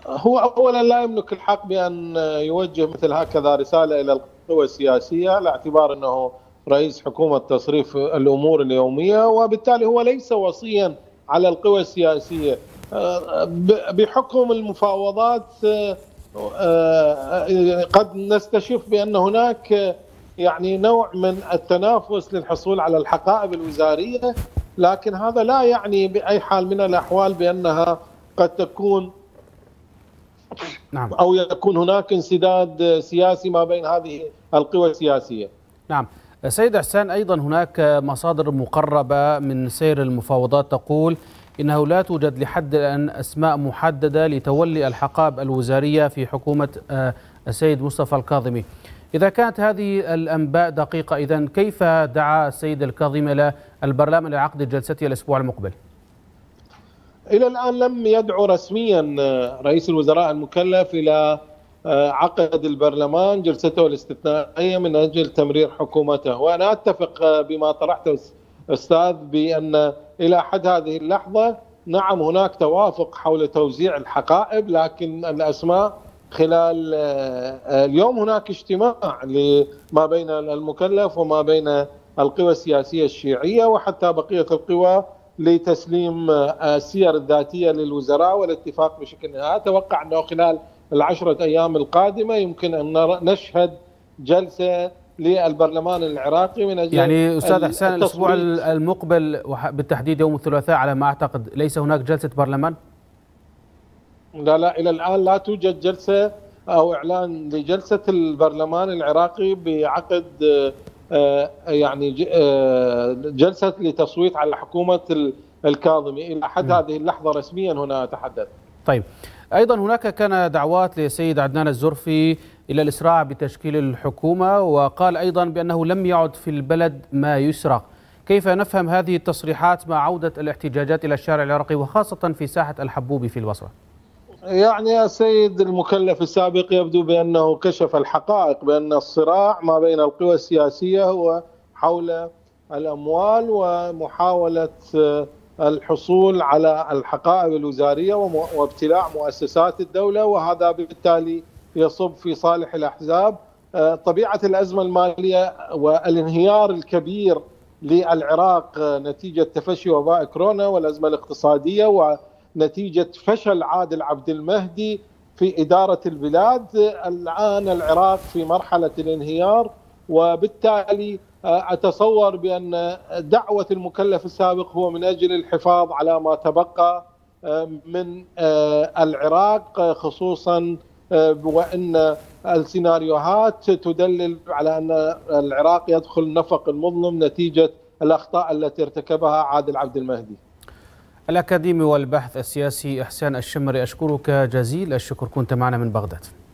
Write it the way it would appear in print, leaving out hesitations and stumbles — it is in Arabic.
هو أولا لا يملك الحق بأن يوجه مثل هكذا رسالة إلى القوى السياسية، على اعتبار أنه رئيس حكومة تصريف الأمور اليومية، وبالتالي هو ليس وصيا على القوى السياسية. بحكم المفاوضات قد نستشف بأن هناك يعني نوع من التنافس للحصول على الحقائب الوزارية، لكن هذا لا يعني بأي حال من الأحوال بأنها قد تكون نعم. أو يكون هناك انسداد سياسي ما بين هذه القوى السياسية. نعم. سيد إحسان، أيضا هناك مصادر مقربة من سير المفاوضات تقول إنه لا توجد لحد الآن أسماء محددة لتولي الحقائب الوزارية في حكومة السيد مصطفى الكاظمي. إذا كانت هذه الأنباء دقيقة، إذن كيف دعا السيد الكاظمي إلى البرلمان لعقد جلسته الأسبوع المقبل؟ إلى الآن لم يدعو رسميا رئيس الوزراء المكلف إلى عقد البرلمان جلسته الاستثنائية من أجل تمرير حكومته، وأنا أتفق بما طرحته أستاذ بأن إلى حد هذه اللحظة نعم هناك توافق حول توزيع الحقائب، لكن الأسماء خلال اليوم هناك اجتماع ما بين المكلف وما بين القوى السياسية الشيعية وحتى بقية القوى لتسليم السير الذاتية للوزراء والاتفاق بشكل نهائي. أتوقع أنه خلال العشرة أيام القادمة يمكن أن نشهد جلسة للبرلمان العراقي من أجل يعني أستاذ إحسان الأسبوع المقبل بالتحديد يوم الثلاثاء على ما أعتقد ليس هناك جلسة برلمان؟ لا إلى الآن لا توجد جلسة أو إعلان لجلسة البرلمان العراقي بعقد يعني جلسة لتصويت على حكومة الكاظمي إلى حد هذه اللحظة رسميا هنا أتحدث. طيب، أيضا هناك كان دعوات لسيد عدنان الزرفي إلى الإسراع بتشكيل الحكومة، وقال أيضا بأنه لم يعد في البلد ما يسرق. كيف نفهم هذه التصريحات مع عودة الاحتجاجات إلى الشارع العراقي وخاصة في ساحة الحبوبي في البصرة؟ يعني السيد المكلف السابق يبدو بأنه كشف الحقائق بأن الصراع ما بين القوى السياسية هو حول الأموال ومحاولة الحصول على الحقائب الوزارية وابتلاع مؤسسات الدولة، وهذا بالتالي يصب في صالح الأحزاب. طبيعة الأزمة المالية والانهيار الكبير للعراق نتيجة تفشي وباء كورونا والأزمة الاقتصادية ونتيجة فشل عادل عبد المهدي في إدارة البلاد، الآن العراق في مرحلة الانهيار، وبالتالي أتصور بأن دعوة المكلف السابق هو من أجل الحفاظ على ما تبقى من العراق، خصوصا وأن السيناريوهات تدلل على أن العراق يدخل نفق مظلم نتيجة الأخطاء التي ارتكبها عادل عبد المهدي. الأكاديمي والبحث السياسي إحسان الشمري، أشكرك جزيل الشكر، كنت معنا من بغداد.